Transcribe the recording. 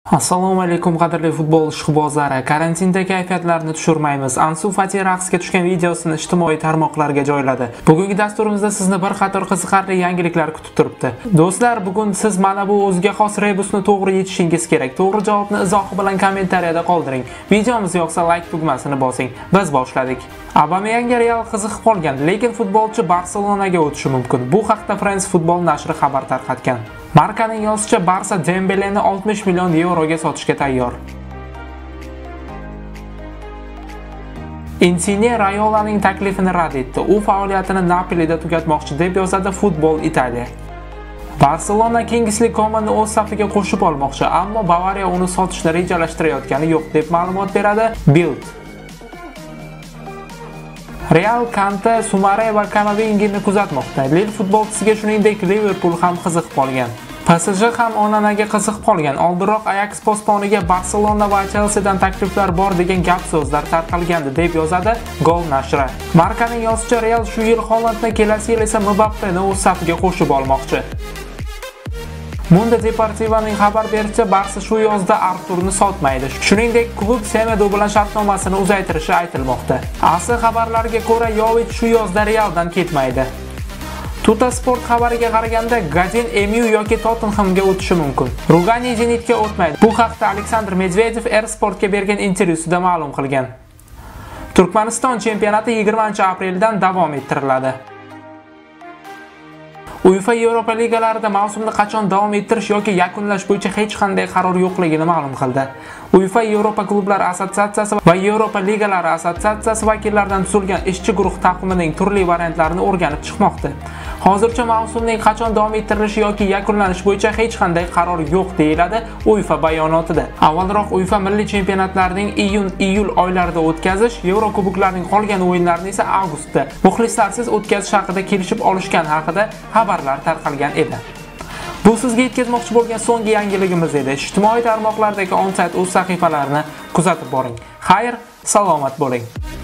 Assalomu alaykum qadrli futbol ishqibozlari. Karantinda kayfiyatlarni tushirmaymiz. Ansu Fati raqsga tushgan videosini ijtimoiy tarmoqlarga joyladi. Bugungi dasturimizda sizni bir qator qiziqarli yangiliklar kutib turibdi. Do'stlar, bugun siz mana bu o'ziga xos rebusni to'g'ri yechishingiz kerak. To'g'ri javobni izohi bilan kommentariyada qoldiring. Videomiz yoqsa like tugmasini bosing. Biz boshladik. Aubameyangga Real qiziqib qolgan, lekin futbolchi Barselonaga o'tishi mumkin. Bu haqda France Football nashri xabar tarqatgan. Markaning yozishicha, Barsa Dembeleni 60 million yevroga sotishga tayyor. Insigne Rayolaning taklifini rad etdi. U faoliyatini Napolida tugatmoqchi deb yozadi Football Italia. Barselona Kingsley Coman'ni o'z safiga qo'shib olmoqchi, ammo Bavariya uni sotishni rejalashtirayotgani yo'q deb ma'lumot beradi Bild. Real Kante, Sumare va Kamavingini kuzatmoqda. Lille futbolchisiga shuningdek Liverpool ham qiziqib qolgan. PSG ham Onanaga qiziqib qolgan. Oldinroq Ajax posboniga Barselona va Chelseadan takliflar bor degan gap-so'zlar tarqalgandi deb yozadi Gol nashri. Markaning yozishicha, Real shu yil Hollandni, kelasi yil esa Mbappeni o'z safiga qo'shib olmoqchi. Mundo Deportivo'ning xabar berishicha, Barsa shu yozda Arturni sotmaydi. Shuningdek, klub Semedo bilan shartnomasini uzaytirishi aytilmoqda. Asli xabarlarga ko'ra, Yovich shu yozda Realdan ketmaydi. Tuttosport xabariga qaraganda, Gadin MU yoki Tottenhamga o'tishi mumkin. Rugani Zenitga o'tmaydi. Bu haqda Aleksandr Medvedev Sportga bergan intervyusida ma'lum qilgan. Turkmaniston chempionati 20-apreldan davom ettiriladi. UEFA Yevropa ligalarida mavsumni qachon davom ettirish yoki yakunlash bo'yicha hech qanday qaror yo'qligini ma'lum qildi. UEFA Yevropa klublar assotsiatsiyasi va Yevropa ligalari assotsiatsiyasi vakillaridan tuzilgan ishchi guruh taqvimining turli variantlarini o'rganib chiqmoqda. Hozircha mavsumning qachon davom ettirilishi yoki yakunlanishi bo'yicha hech qanday qaror yo'q deyiladi UEFA bayonotida. Avvalroq UEFA milliy chempionatlarning iyun-iyul oylarida o'tkazish, Yevrokuboklarning qolgan o'yinlarini esa avgustda muxlislarsiz o'tkazish haqida kelishib olishgan haqida xabarlar tarqalgan edi. Bu sizga yetkazmoqchi bo'lgan so'nggi yangiligimiz edi. Ijtimoiy tarmoqlardagi on-sayt o'z sahifalarini kuzatib boring. Xayr, salomat bo'ling.